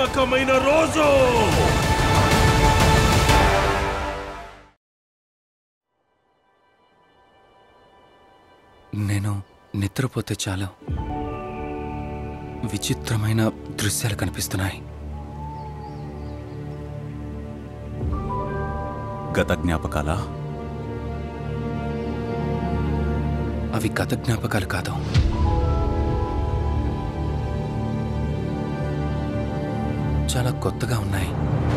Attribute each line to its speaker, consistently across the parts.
Speaker 1: చారిత్రాత్మకమైన రోజు.
Speaker 2: నేను నిద్రపోతే చాలు విచిత్రమైన దృశ్యాలు కనిపిస్తున్నాయి.
Speaker 3: గత జ్ఞాపకాలా?
Speaker 2: అవి గత జ్ఞాపకాలు కాదు. చాలా కొత్తగా ఉన్నాయి.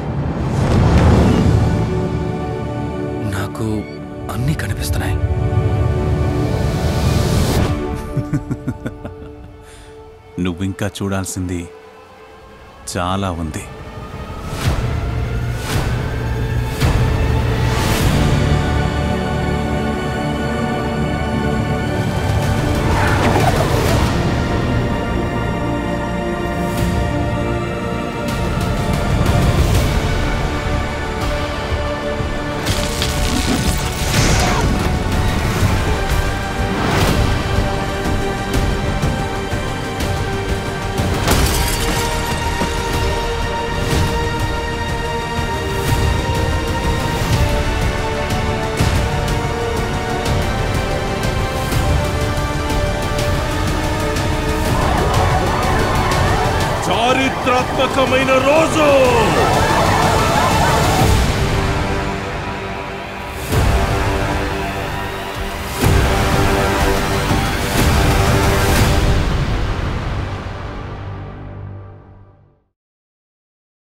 Speaker 2: నాకు అన్నీ కనిపిస్తున్నాయి.
Speaker 3: నువ్వింకా చూడాల్సింది చాలా ఉంది. చారిత్రాత్మకమైన రోజు.